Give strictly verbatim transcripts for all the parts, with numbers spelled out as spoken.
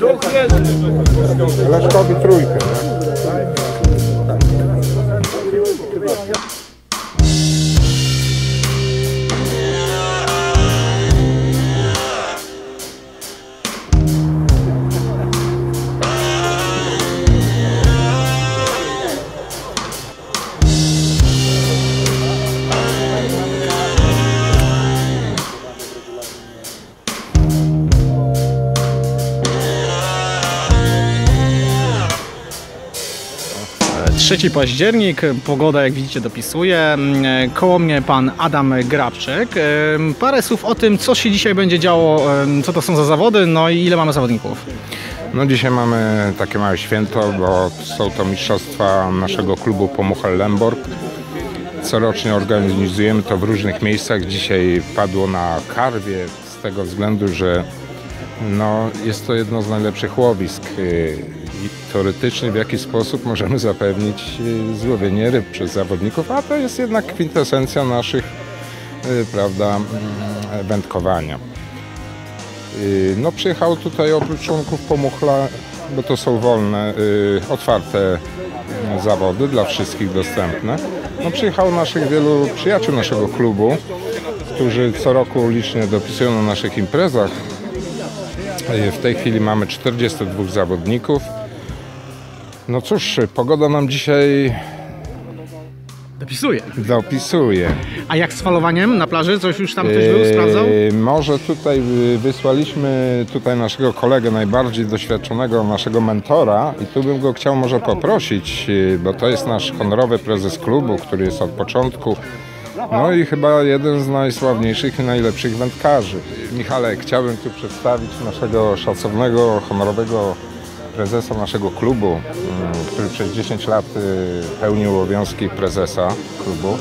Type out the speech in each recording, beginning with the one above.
Leszkowi trójkę, nie? trzeci październik, pogoda jak widzicie dopisuje, koło mnie pan Adam Grabczyk. Parę słów o tym, co się dzisiaj będzie działo, co to są za zawody, no i ile mamy zawodników. No dzisiaj mamy takie małe święto, bo są to mistrzostwa naszego klubu Pomuchel-Lemborg. Corocznie organizujemy to w różnych miejscach. Dzisiaj padło na Karwie z tego względu, że no, jest to jedno z najlepszych łowisk. I teoretycznie w jaki sposób możemy zapewnić złowienie ryb przez zawodników, a to jest jednak kwintesencja naszych, prawda, wędkowania. No przyjechało tutaj oprócz członków Pomuchla, bo to są wolne, otwarte zawody dla wszystkich dostępne. No przyjechało naszych wielu przyjaciół naszego klubu, którzy co roku licznie dopisują na naszych imprezach. W tej chwili mamy czterdziestu dwóch zawodników. No cóż, pogoda nam dzisiaj dopisuje. dopisuje. A jak z falowaniem na plaży? Coś już tam ktoś był, sprawdzał? Yy, może tutaj wysłaliśmy tutaj naszego kolegę najbardziej doświadczonego, naszego mentora i tu bym go chciał może poprosić, bo to jest nasz honorowy prezes klubu, który jest od początku. No i chyba jeden z najsławniejszych i najlepszych wędkarzy. Michale, chciałbym tu przedstawić naszego szacownego, honorowego prezesa naszego klubu, który przez dziesięć lat pełnił obowiązki prezesa klubu.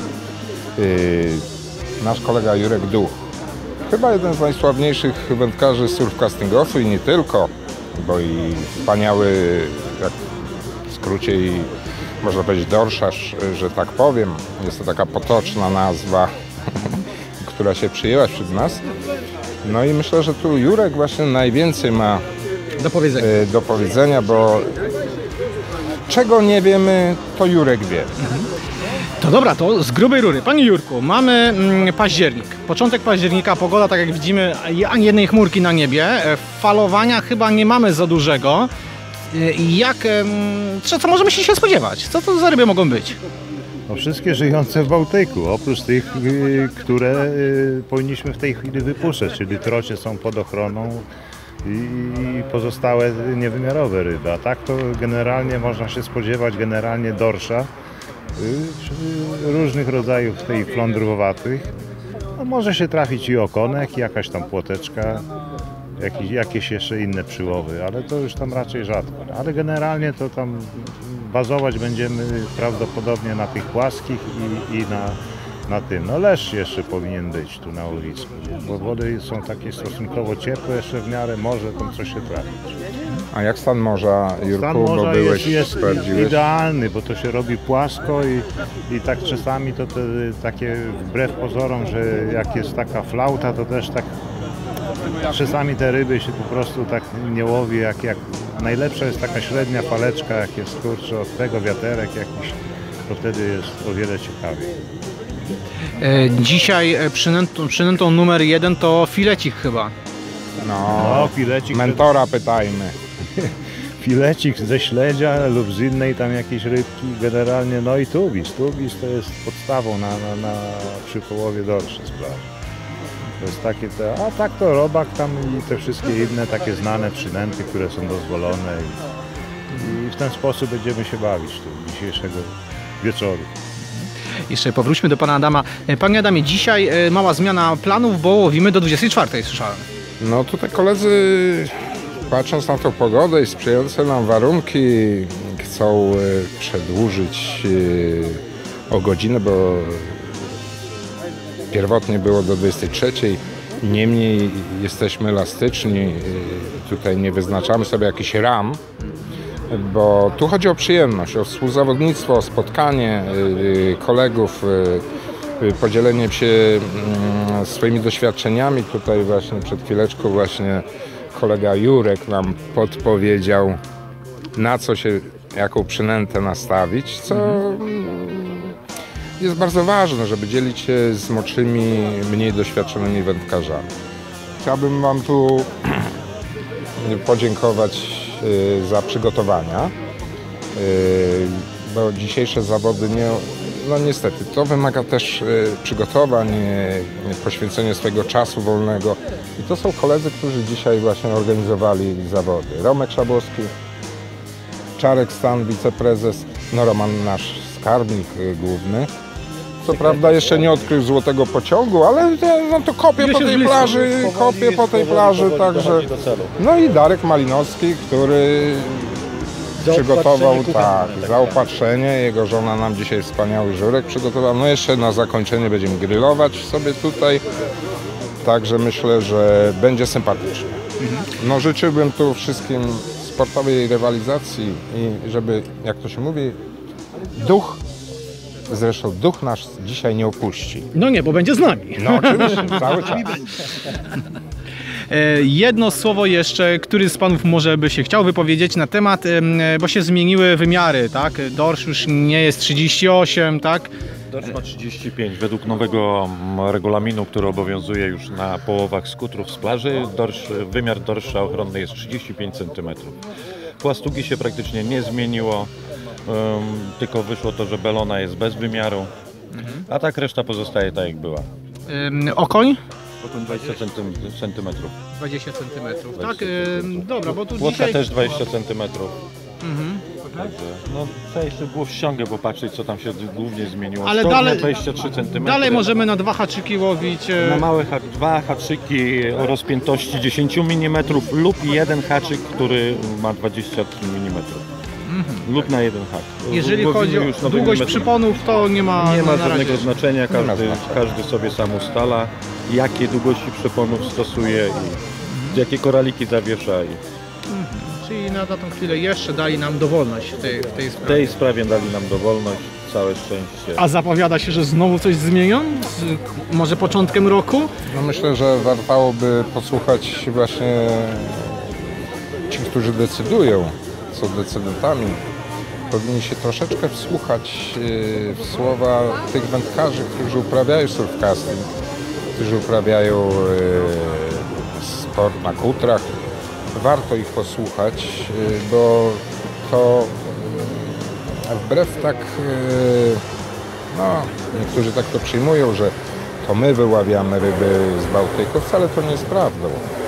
Nasz kolega Jurek Duch. Chyba jeden z najsławniejszych wędkarzy surfcastingowych i nie tylko, bo i wspaniały, jak w skrócie, i można powiedzieć dorszarz, że tak powiem. Jest to taka potoczna nazwa, która się przyjęła wśród nas. No i myślę, że tu Jurek właśnie najwięcej ma do powiedzenia, do powiedzenia, bo czego nie wiemy, to Jurek wie. Mhm. To dobra, to z grubej rury. Panie Jurku, mamy mm, październik. Początek października, pogoda tak jak widzimy, ani jednej chmurki na niebie. Falowania chyba nie mamy za dużego. Jak, co, co możemy się spodziewać? Co to za ryby mogą być? No wszystkie żyjące w Bałtyku, oprócz tych, które powinniśmy w tej chwili wypuszczać, czyli trocie są pod ochroną i pozostałe niewymiarowe ryby. A tak to generalnie można się spodziewać generalnie dorsza, różnych rodzajów tej flądrowatych. No może się trafić i okonek, i jakaś tam płoteczka, jakieś, jakieś jeszcze inne przyłowy, ale to już tam raczej rzadko. Ale generalnie to tam bazować będziemy prawdopodobnie na tych płaskich i, i na, na tym. No leszcz jeszcze powinien być tu na ulicy, bo wody są takie stosunkowo ciepłe, jeszcze w miarę może tam coś się trafić. A jak stan morza, Jurku, stan bo morza byłeś, jest, jest idealny, bo to się robi płasko i, i tak czasami to te, takie wbrew pozorom, że jak jest taka flauta, to też tak czasami te ryby się po prostu tak nie łowi, jak, jak najlepsza jest taka średnia faleczka, jak jest kurczę od tego wiaterek jakiś, to wtedy jest o wiele ciekawiej. Dzisiaj przynętą, przynętą numer jeden to filecik chyba. No, no filecik. Mentora pytajmy. Filecik ze śledzia lub z innej tam jakiejś rybki generalnie, no i tubis. Tubis to jest podstawą na, na, na przy połowie dorszy z plaży. To jest takie te, a tak to robak tam i te wszystkie inne takie znane przynęty, które są dozwolone i, i w ten sposób będziemy się bawić tu dzisiejszego wieczoru. Jeszcze powróćmy do pana Adama. Panie Adamie, dzisiaj mała zmiana planów, bo łowimy do dwudziestej czwartej, słyszałem. No tutaj koledzy, patrząc na tą pogodę i sprzyjające nam warunki, chcą przedłużyć o godzinę, bo pierwotnie było do dwudziestej trzeciej. Niemniej jesteśmy elastyczni, tutaj nie wyznaczamy sobie jakichś ram, bo tu chodzi o przyjemność, o współzawodnictwo, o spotkanie kolegów, podzielenie się swoimi doświadczeniami. Tutaj właśnie przed chwileczką właśnie kolega Jurek nam podpowiedział, na co się, jaką przynętę nastawić, co jest bardzo ważne, żeby dzielić się z młodszymi, mniej doświadczonymi wędkarzami. Chciałbym Wam tu podziękować za przygotowania, bo dzisiejsze zawody nie, no niestety to wymaga też przygotowań, poświęcenia swojego czasu wolnego i to są koledzy, którzy dzisiaj właśnie organizowali zawody. Romek Szabłowski, Czarek Stan, wiceprezes, no Roman nasz skarbnik główny. Co prawda jeszcze nie odkrył złotego pociągu, ale no to kopie po tej plaży, kopie po tej plaży, także... No i Darek Malinowski, który przygotował tak, zaopatrzenie, jego żona nam dzisiaj wspaniały żurek przygotowała. No jeszcze na zakończenie będziemy grillować sobie tutaj, także myślę, że będzie sympatycznie. No życzyłbym tu wszystkim sportowej rywalizacji i żeby, jak to się mówi, duch, zresztą duch nasz dzisiaj nie opuści. No nie, bo będzie z nami. No oczywiście, cały czas. Jedno słowo jeszcze, który z panów może by się chciał wypowiedzieć na temat, bo się zmieniły wymiary, tak? Dorsz już nie jest trzydzieści osiem, tak? Dorsz ma trzydzieści pięć. Według nowego regulaminu, który obowiązuje już na połowach skutrów z plaży, dorsz, wymiar dorsza ochronny jest trzydzieści pięć centymetrów. Płastugi się praktycznie nie zmieniło, um, tylko wyszło to, że belona jest bez wymiaru, a tak reszta pozostaje tak jak była. Ym, okoń? Okoń dwadzieścia centymetrów. dwadzieścia centymetrów, tak? Ym, dobra, bo tu Płotka dzisiaj... też dwadzieścia centymetrów. Mhm. Także, no trzeba jeszcze było w ściągę popatrzeć, co tam się głównie zmieniło. Ale Stopnia dalej, dwadzieścia trzy centymetry. dalej możemy na dwa haczyki łowić. e, Na małe hak, dwa haczyki o rozpiętości dziesięć milimetrów lub jeden haczyk, który ma dwadzieścia trzy milimetry. Lub na jeden hak. Jeżeli Łowimy chodzi o już nowymi długość metrami. przyponów, to nie ma, Nie ma na razie. żadnego znaczenia, ma każdy, znaczenia. każdy sobie sam ustala, jakie długości przyponów stosuje i jakie koraliki zawiesza. I Czyli na tą chwilę jeszcze dali nam dowolność w tej, w tej w sprawie. tej sprawie dali nam dowolność, całe szczęście. A zapowiada się, że znowu coś zmienią? Z, może początkiem roku? No myślę, że wartałoby posłuchać właśnie ci, którzy decydują, są decydentami. Powinni się troszeczkę wsłuchać w słowa tych wędkarzy, którzy uprawiają surfcasting, którzy uprawiają sport na kutrach. Warto ich posłuchać, bo to wbrew tak, no niektórzy tak to przyjmują, że to my wyławiamy ryby z Bałtyku, wcale to nie jest prawdą.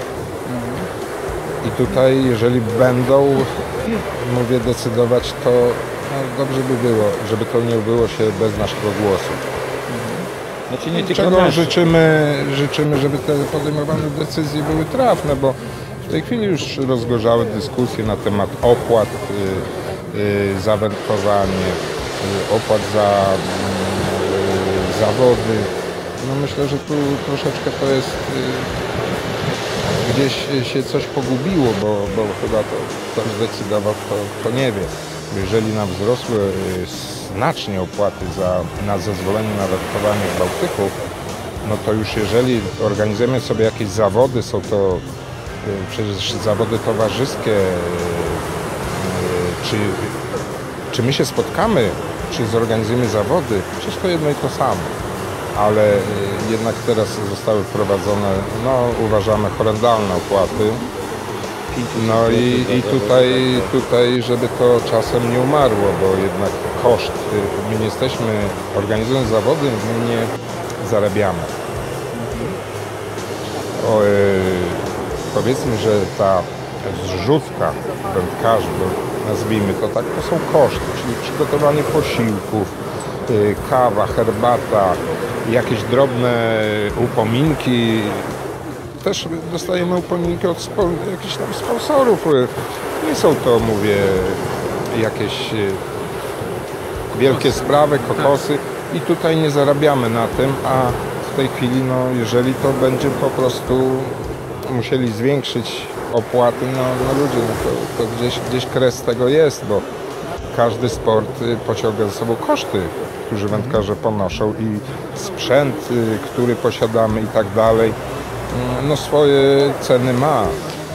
I tutaj, jeżeli będą, mówię, decydować, to no, dobrze by było, żeby to nie było się bez naszego głosu. Znaczy nie tylko Czego nasz. życzymy, życzymy, żeby te podejmowane decyzje były trafne, bo w tej chwili już rozgorzały dyskusje na temat opłat y, y, za wędkowanie, y, opłat za y, zawody. No myślę, że tu troszeczkę to jest, y, gdzieś się coś pogubiło, bo, bo chyba to ktoś zdecydował, to, to nie wie. Jeżeli nam wzrosły y, znacznie opłaty za, na zezwolenie na wędkowanie w Bałtyku, no to już jeżeli organizujemy sobie jakieś zawody, są to przecież zawody towarzyskie, czy, czy my się spotkamy, czy zorganizujemy zawody, przecież to jedno i to samo. Ale jednak teraz zostały wprowadzone, no uważamy, horrendalne opłaty. No i, i tutaj, tutaj, żeby to czasem nie umarło, bo jednak koszt, my nie jesteśmy, organizując zawody, my nie zarabiamy. O, powiedzmy, że ta zrzutka wędkarzy, nazwijmy to tak, to są koszty, czyli przygotowanie posiłków, kawa, herbata, jakieś drobne upominki. Też dostajemy upominki od spo, jakichś tam sponsorów. Nie są to, mówię, jakieś wielkie sprawy, kokosy i tutaj nie zarabiamy na tym, a w tej chwili, no, jeżeli to będzie po prostu musieli zwiększyć opłaty, no, no ludzie, no to, to gdzieś, gdzieś kres tego jest, bo każdy sport pociąga ze sobą koszty, którzy wędkarze ponoszą i sprzęt, który posiadamy i tak dalej, no swoje ceny ma. I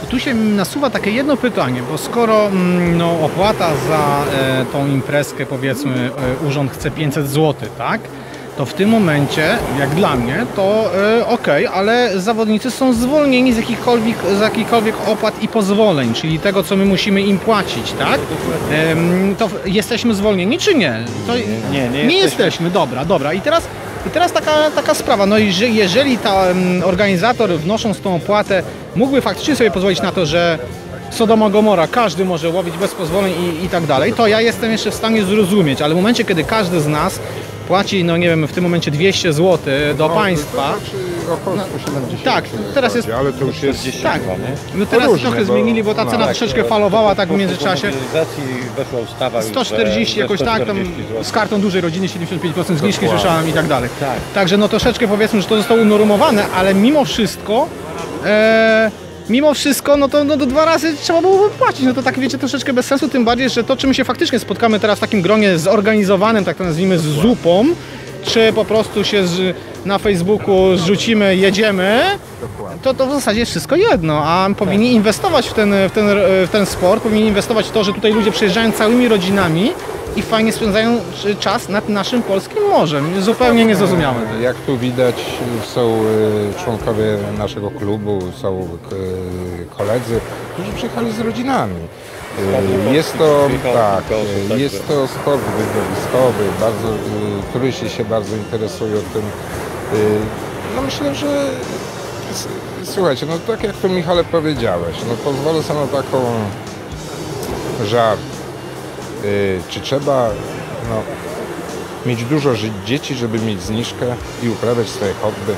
tu się nasuwa takie jedno pytanie, bo skoro mm, no, opłata za e, tą imprezkę, powiedzmy, e, urząd chce pięćset złotych, tak? To w tym momencie, jak dla mnie, to e, okej, okay, ale zawodnicy są zwolnieni z jakichkolwiek, z jakichkolwiek opłat i pozwoleń, czyli tego, co my musimy im płacić, tak? E, to jesteśmy zwolnieni, czy nie? To, nie, nie, nie, nie jesteśmy. jesteśmy. Dobra, dobra. I teraz, i teraz taka, taka sprawa, no jeżeli, jeżeli ta um, organizator, wnosząc tą opłatę, mógłby faktycznie sobie pozwolić na to, że Sodoma Gomora, każdy może łowić bez pozwoleń i, i tak dalej, to ja jestem jeszcze w stanie zrozumieć, ale w momencie, kiedy każdy z nas płaci, no nie wiem, w tym momencie dwieście złotych do No, państwa. To znaczy około sto siedemdziesiąt. Tak, teraz jest- Ale to już jest... Tak, chyba, nie? no teraz różnie, trochę bo- zmienili, bo ta no cena tak, troszeczkę falowała tak w Po międzyczasie. mobilizacji weszła ustawa już, sto czterdzieści że jakoś tak, tam sto czterdzieści złotych. z kartą dużej rodziny siedemdziesiąt pięć procent zniżki Dokładnie. słyszałem i tak dalej. Tak. Także no troszeczkę powiedzmy, że to zostało unormowane, ale mimo wszystko e, mimo wszystko, no to, no to dwa razy trzeba było płacić. No to tak wiecie, troszeczkę bez sensu, tym bardziej, że to, czy my się faktycznie spotkamy teraz w takim gronie zorganizowanym, tak to nazwijmy, z zupą, czy po prostu się z, na Facebooku zrzucimy, jedziemy, to, to w zasadzie jest wszystko jedno, a powinni inwestować w ten, w, ten, w ten sport, powinni inwestować w to, że tutaj ludzie przyjeżdżają całymi rodzinami i fajnie spędzają czas nad naszym polskim morzem. Zupełnie niezrozumiałe. Jak tu widać, są y, członkowie naszego klubu, są y, koledzy, którzy przyjechali z rodzinami. Y, Jest to, tak, y, jest to sport wyzwoiskowy, bardzo, y, turyści się bardzo interesują tym. Y, No myślę, że s- słuchajcie, no tak jak to Michale powiedziałeś, no pozwolę sobie na taką żart. Y, Czy trzeba no, mieć dużo ży- dzieci, żeby mieć zniżkę i uprawiać swoje hobby?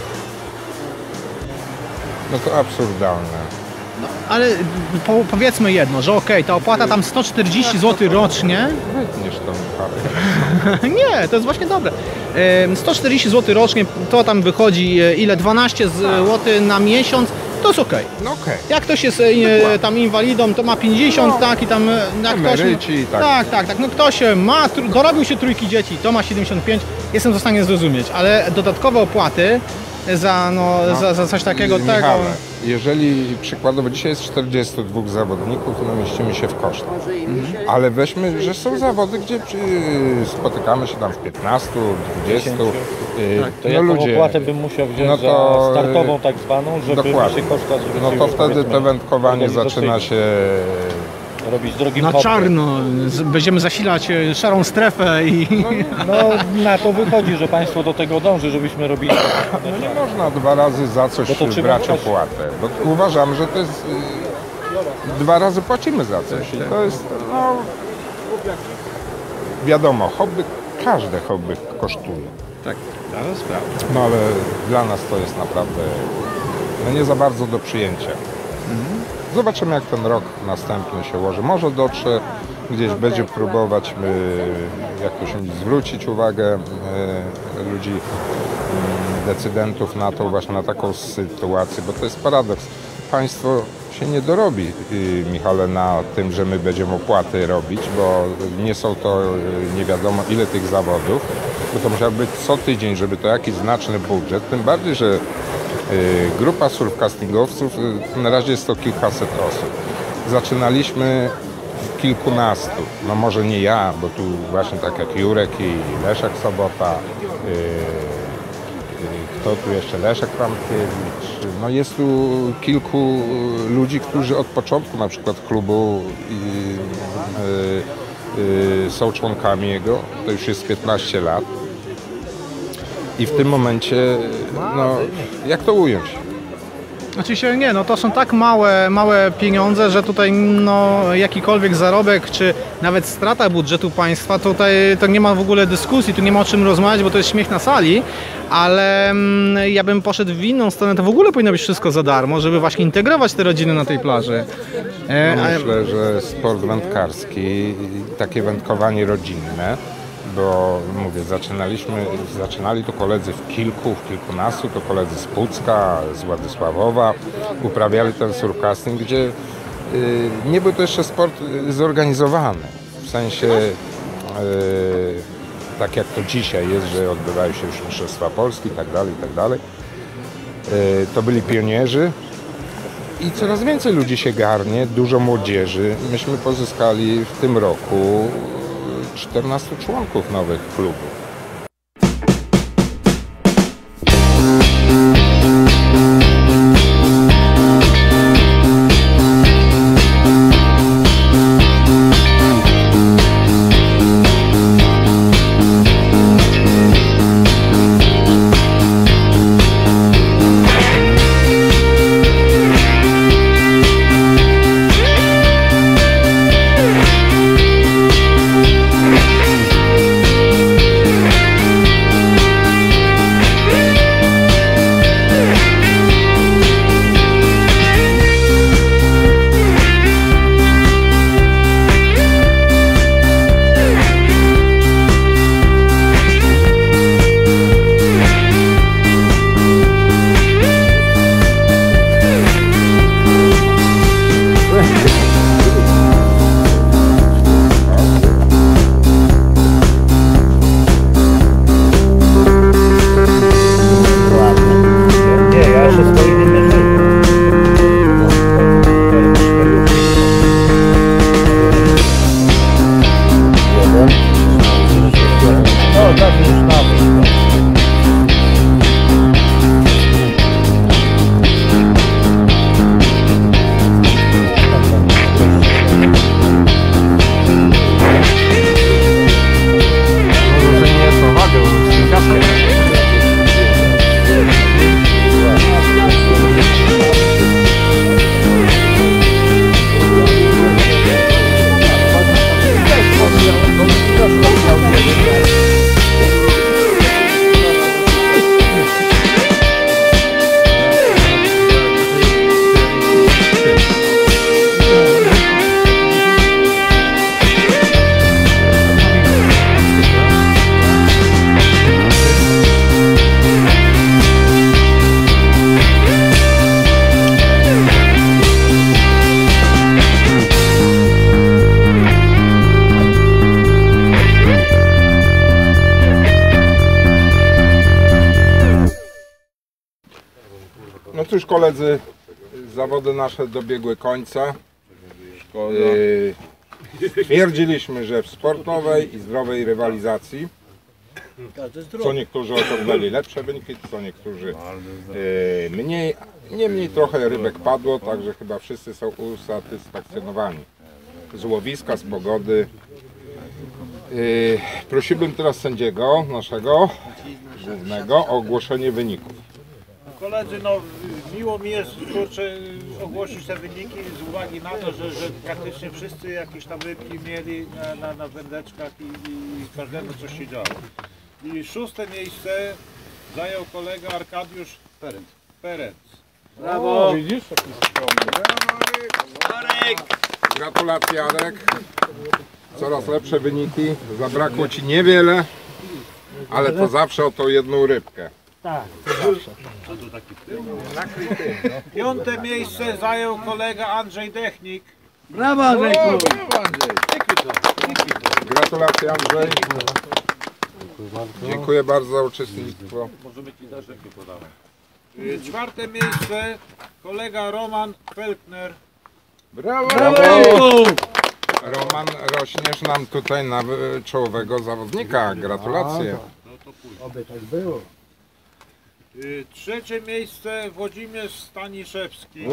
No to absurdalne. Ale po, powiedzmy jedno, że okej, ta opłata tam sto czterdzieści złotych rocznie, Wytniesz to, Michale. nie, to jest właśnie dobre. Em, sto czterdzieści złotych rocznie, to tam wychodzi e, ile, dwanaście złotych na miesiąc, to jest okej. No okej. Jak ktoś jest e, tam inwalidą, to ma pięćdziesiąt, No, tak, i tam e, jak ktoś, emeryci i tak. tak, tak, tak, no ktoś e, ma, tr- dorobił się trójki dzieci, to ma siedemdziesiąt pięć, jestem w stanie zrozumieć, ale dodatkowe opłaty za, no, za, za coś takiego, tego, Michale, jeżeli przykładowo dzisiaj jest czterdziestu dwóch zawodników, no mieścimy się w kosztach. Ale weźmy, że są zawody, gdzie przy, spotykamy się tam w piętnastu, dwudziestu. y, To no jaką ludzie, opłatę bym musiał wziąć no to, za startową tak zwaną, żeby mi dokładnie. się koszta zwróciły, No to wtedy powiedzmy, to wędkowanie organizacyjnie. zaczyna się robić drogim na hopem. czarno, z- będziemy zasilać e, szarą strefę i... No na to wychodzi, że państwo do tego dąży, żebyśmy robili. No nie można dwa razy za coś Bo to trzeba brać brać. opłatę, bo uważam, że to jest y, dwa razy płacimy za coś. To jest, no wiadomo, hobby, każde hobby kosztuje. Tak, to jest prawda. No ale dla nas to jest naprawdę no nie za bardzo do przyjęcia. Zobaczymy, jak ten rok następny się ułoży. Może dotrze, gdzieś będzie próbować y, jakoś zwrócić uwagę y, ludzi, y, decydentów na to, właśnie na taką sytuację, bo to jest paradoks. Państwo się nie dorobi, y, Michale, na tym, że my będziemy opłaty robić, bo nie są to y, nie wiadomo ile tych zawodów, bo to musiał być co tydzień, żeby to jakiś znaczny budżet, tym bardziej, że y, grupa surfcastingowców, y, na razie jest to kilkaset osób. Zaczynaliśmy w kilkunastu, no może nie ja, bo tu właśnie tak jak Jurek i Leszek Sobota, y, y, kto tu jeszcze, Leszek Framkiewicz, no jest tu kilku ludzi, którzy od początku na przykład klubu y, y, y, są członkami jego, to już jest piętnaście lat. I w tym momencie, no jak to ująć? Oczywiście nie, no to są tak małe, małe pieniądze, że tutaj no, jakikolwiek zarobek, czy nawet strata budżetu państwa, tutaj to nie ma w ogóle dyskusji, tu nie ma o czym rozmawiać, bo to jest śmiech na sali, ale mm, ja bym poszedł w inną stronę, to w ogóle powinno być wszystko za darmo, żeby właśnie integrować te rodziny na tej plaży. E, No a- myślę, że sport wędkarski, takie wędkowanie rodzinne, bo mówię, zaczynaliśmy, zaczynali to koledzy w kilku, w kilkunastu, to koledzy z Pucka, z Władysławowa, uprawiali ten surfcasting, gdzie y, nie był to jeszcze sport y, zorganizowany, w sensie y, tak jak to dzisiaj jest, że odbywają się już mistrzostwa Polski i tak dalej, i tak dalej. Y, to byli pionierzy i coraz więcej ludzi się garnie, dużo młodzieży. Myśmy pozyskali w tym roku czternastu członków nowych klubów. No cóż koledzy, zawody nasze dobiegły końca. Yy, Twierdziliśmy, że w sportowej i zdrowej rywalizacji, co niektórzy osiągnęli lepsze wyniki, co niektórzy yy, mniej, niemniej trochę rybek padło, także chyba wszyscy są usatysfakcjonowani z łowiska, z pogody. Yy, prosiłbym teraz sędziego naszego głównego o ogłoszenie wyników. Koledzy, no miło mi jest, kurczę, ogłosić te wyniki z uwagi na to, że, że praktycznie wszyscy jakieś tam rybki mieli na, na, na wędeczkach i, i każdemu coś się działo. I szóste miejsce zajął kolega Arkadiusz Perec. Perec. Brawo! O, widzisz? Gratulacje, Arek. Coraz lepsze wyniki. Zabrakło Ci niewiele, ale to zawsze o tą jedną rybkę. Tak, to zawsze. Piąte miejsce zajął kolega Andrzej Dechnik. Brawo, Andrzejku! Gratulacje, Andrzej. Dziękuję bardzo za uczestnictwo. Czwarte miejsce kolega Roman Felkner. Brawo! Roman, rośniesz nam tutaj na czołowego zawodnika. Gratulacje. Oby tak było. Trzecie miejsce Włodzimierz Staniszewski.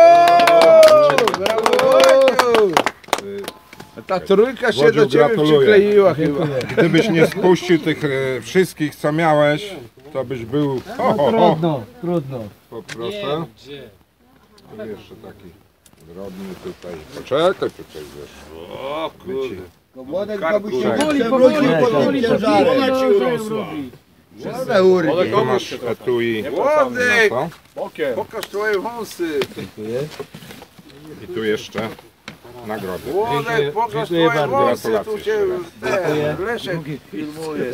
Ta trójka się Wodziu, do Ciebie gratuluję. przykleiła chyba. Gdybyś nie spuścił tych e, wszystkich, co miałeś, to byś był... Ho, ho, ho. Trudno, trudno. Poproszę. Tu jeszcze taki drobny tutaj. Poczekaj tutaj, wiesz. O kurde. No młodek Karku, się tak. przewrócił pod tym ciężarem. Młode urwie. Tu masz etui. Młodek! No Pokaż twoje wąsy. I tu jeszcze nagrody. Młodek, pokaż twoje wąsy. Tu Gratulacje się jeszcze ten Leszek filmuje.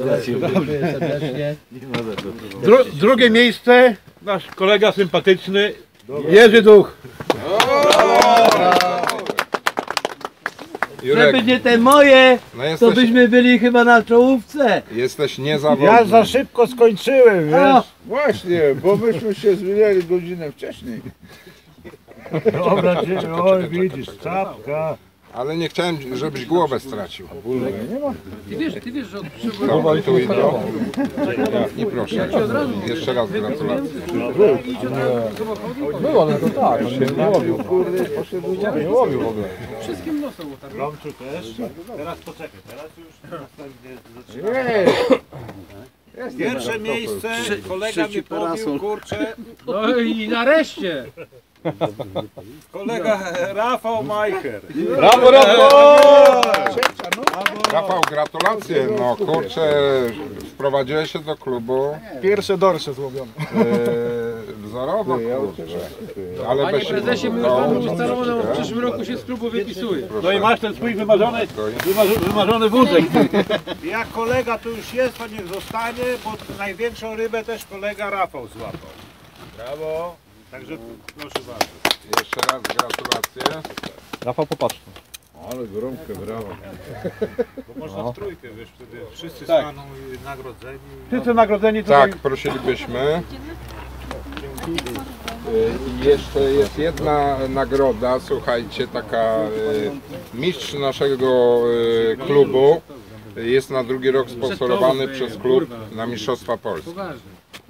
Dru drugie miejsce, nasz kolega sympatyczny, Jerzy Duch. Jurek, Żeby nie te moje, no to jesteś, byśmy byli chyba na czołówce. jesteś niezawodny. Ja za szybko skończyłem, O, wiesz? Właśnie, bo myśmy się zmieniali godzinę wcześniej. Dobra, cię, oj widzisz, czapka. Ale nie chciałem, żebyś głowę stracił. Ty wiesz, ty wiesz, że od Dobra, tu i to. I proszę. Jeszcze raz gratulacje. Było, ale to tak, on się nie łowił. Nie łowił w ogóle. wszystkim nosem łotarł. Romczu też. Teraz poczekaj, teraz już następnie zaczynamy. Pierwsze miejsce, kolega mi pobił, kurczę, No i nareszcie! kolega Rafał Majcher. Brawo, Rafał! Rafał, gratulacje. No kurczę, wprowadziłeś się do klubu. Pierwsze dorsze złowione. Yy, wzorowo, kurczę. Ale Panie bez prezesie, my już mamy ustaloną, w przyszłym roku się z klubu wypisuje. No i masz ten swój wymarzony, wymarzony, wymarzony wózek. Jak kolega tu już jest, to niech zostanie, bo największą rybę też kolega Rafał złapał. Brawo. Także proszę bardzo. Jeszcze raz gratulacje. Rafał, popatrz. Bo można w trójkę, wiesz, wtedy wszyscy staną i nagrodzeni. Wszyscy nagrodzeni Tak, prosilibyśmy. I jeszcze jest jedna nagroda, słuchajcie, taka y, mistrz naszego y, klubu jest na drugi rok sponsorowany przez klub na Mistrzostwa Polski. Poważnie.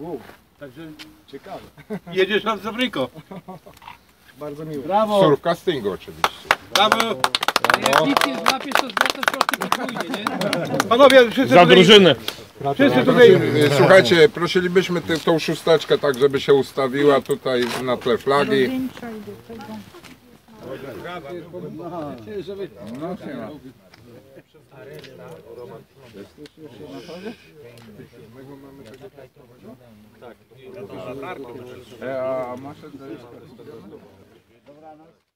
Jedziesz nad Zabryko. Brawo! Surf castingu oczywiście. Brawo. Ale jak nic nie złapiesz, to zwracasz koszty podwójnie, nie? Panowie, wszyscy Za tutaj, drużynę. wszyscy tutaj, Y, Słuchajcie, prosilibyśmy ty, tą szósteczkę tak, żeby się ustawiła tutaj na tle flagi. Latarką. E, a masz